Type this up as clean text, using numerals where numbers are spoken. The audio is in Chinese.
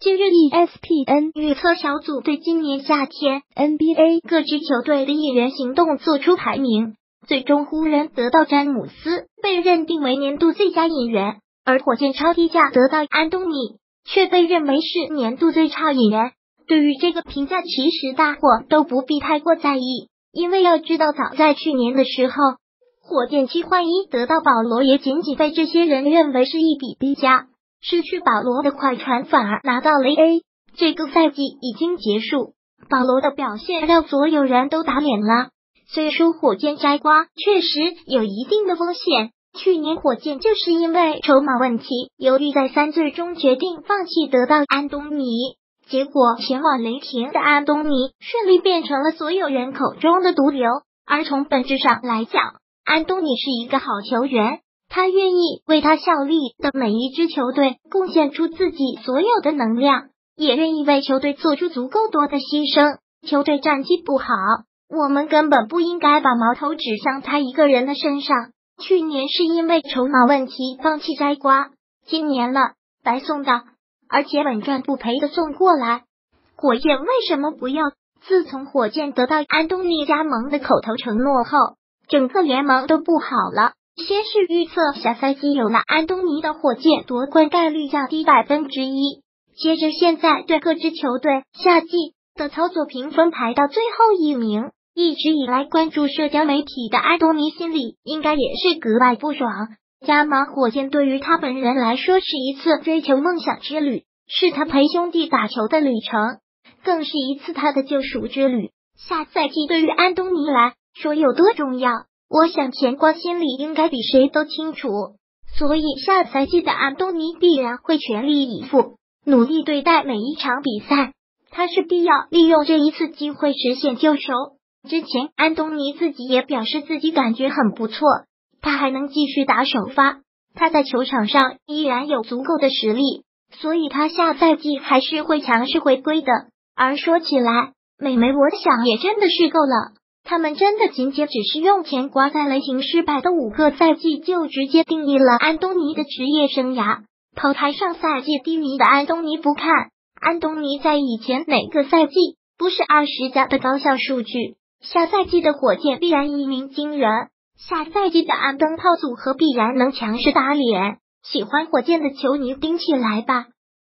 近日 ESPN 预测小组对今年夏天 NBA 各支球队的引援行动做出排名，最终湖人得到詹姆斯，被认定为年度最佳引援，而火箭超低价得到安东尼，却被认为是年度最差引援。对于这个评价，其实大伙都不必太过在意，因为要知道早在去年的时候，火箭7换1得到保罗，也仅仅被这些人认为是一笔低价。失去保罗的快船反而拿到了 A。 这个赛季已经结束，保罗的表现让所有人都打脸了。虽说火箭摘瓜确实有一定的风险，去年火箭就是因为筹码问题犹豫再三，最终决定放弃得到安东尼，结果前往雷霆的安东尼顺利变成了所有人口中的毒瘤。而从本质上来讲，安东尼是一个好球员，他愿意为他效力的每一支球队贡献出自己所有的能量，也愿意为球队做出足够多的牺牲。球队战绩不好，我们根本不应该把矛头指向他一个人的身上。去年是因为筹码问题放弃摘瓜，今年了，白送到，而且稳赚不赔的送过来。火箭为什么不要？自从火箭得到安东尼加盟的口头承诺后，整个联盟都不好了。先是预测下赛季有了安东尼的火箭夺冠概率降低1%，接着现在对各支球队夏季的操作评分排到最后一名。一直以来关注社交媒体的安东尼心里应该也是格外不爽，加盟火箭对于他本人来说是一次追求梦想之旅，是他陪兄弟打球的旅程，更是一次他的救赎之旅。下赛季对于安东尼来说有多重要，我想甜瓜心里应该比谁都清楚，所以下赛季的安东尼必然会全力以赴，努力对待每一场比赛。他是必要利用这一次机会实现救赎。之前安东尼自己也表示自己感觉很不错，他还能继续打首发，他在球场上依然有足够的实力，所以他下赛季还是会强势回归的。而说起来，美眉我想也真的是够了，他们真的仅仅只是用钱刮在雷霆失败的5个赛季就直接定义了安东尼的职业生涯。抛开上赛季低迷的安东尼不看，安东尼在以前哪个赛季不是20加的高效数据？下赛季的火箭必然一鸣惊人，下赛季的安灯泡组合必然能强势打脸。喜欢火箭的球迷盯起来吧。